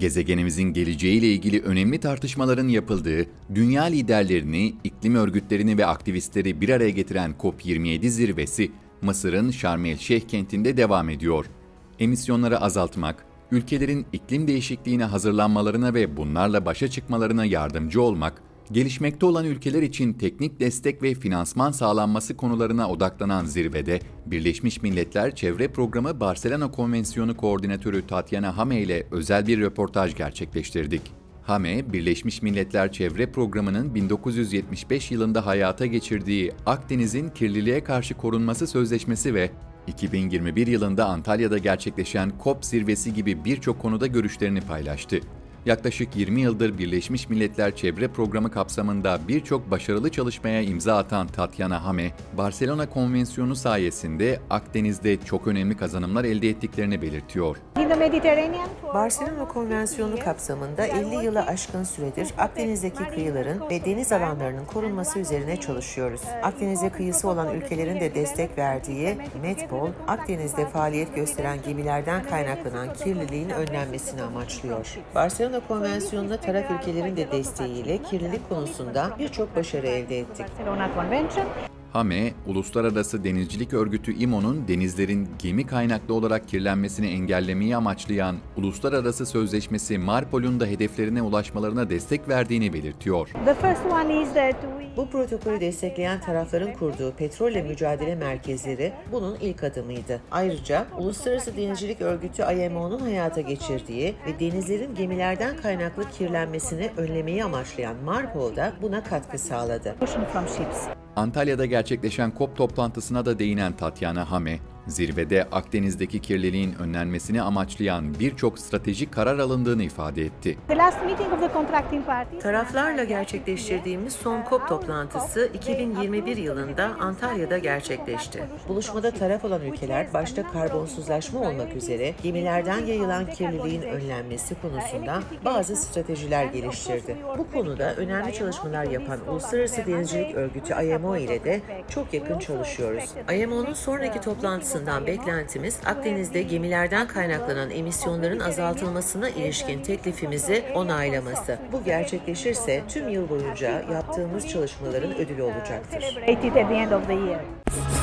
Gezegenimizin geleceğiyle ilgili önemli tartışmaların yapıldığı, dünya liderlerini, iklim örgütlerini ve aktivistleri bir araya getiren COP27 zirvesi, Mısır'ın Şarm El Şeyh kentinde devam ediyor. Emisyonları azaltmak, ülkelerin iklim değişikliğine hazırlanmalarına ve bunlarla başa çıkmalarına yardımcı olmak, gelişmekte olan ülkeler için teknik destek ve finansman sağlanması konularına odaklanan zirvede, Birleşmiş Milletler Çevre Programı Barcelona Konvensiyonu Koordinatörü Tatyana Hame ile özel bir röportaj gerçekleştirdik. Hame, Birleşmiş Milletler Çevre Programı'nın 1975 yılında hayata geçirdiği Akdeniz'in kirliliğe karşı korunması sözleşmesi ve 2021 yılında Antalya'da gerçekleşen COP zirvesi gibi birçok konuda görüşlerini paylaştı. Yaklaşık 20 yıldır Birleşmiş Milletler Çevre Programı kapsamında birçok başarılı çalışmaya imza atan Tatyana Hame, Barcelona Konvensiyonu sayesinde Akdeniz'de çok önemli kazanımlar elde ettiklerini belirtiyor. Barcelona Konvensiyonu kapsamında 50 yılı aşkın süredir Akdeniz'deki kıyıların ve deniz alanlarının korunması üzerine çalışıyoruz. Akdeniz'e kıyısı olan ülkelerin de destek verdiği Metpol, Akdeniz'de faaliyet gösteren gemilerden kaynaklanan kirliliğin önlenmesini amaçlıyor. Barcelona Konvensiyonu'na taraf ülkelerin de desteğiyle kirlilik konusunda birçok başarı elde ettik. Hame, Uluslararası Denizcilik Örgütü IMO'nun denizlerin gemi kaynaklı olarak kirlenmesini engellemeyi amaçlayan Uluslararası Sözleşmesi MARPOL'un da hedeflerine ulaşmalarına destek verdiğini belirtiyor. Bu protokolü destekleyen tarafların kurduğu petrolle mücadele merkezleri bunun ilk adımıydı. Ayrıca Uluslararası Denizcilik Örgütü IMO'nun hayata geçirdiği ve denizlerin gemilerden kaynaklı kirlenmesini önlemeyi amaçlayan MARPOL da buna katkı sağladı. Antalya'da gerçekleşen COP toplantısına da değinen Tatyana Hame, zirvede Akdeniz'deki kirliliğin önlenmesini amaçlayan birçok stratejik karar alındığını ifade etti. Taraflarla gerçekleştirdiğimiz son COP toplantısı 2021 yılında Antalya'da gerçekleşti. Buluşmada taraf olan ülkeler başta karbonsuzlaşma olmak üzere gemilerden yayılan kirliliğin önlenmesi konusunda bazı stratejiler geliştirdi. Bu konuda önemli çalışmalar yapan Uluslararası Denizcilik Örgütü IMO ile de çok yakın çalışıyoruz. IMO'nun sonraki toplantısından beklentimiz Akdeniz'de gemilerden kaynaklanan emisyonların azaltılmasına ilişkin teklifimizi onaylaması. Bu gerçekleşirse tüm yıl boyunca yaptığımız çalışmaların ödülü olacaktır.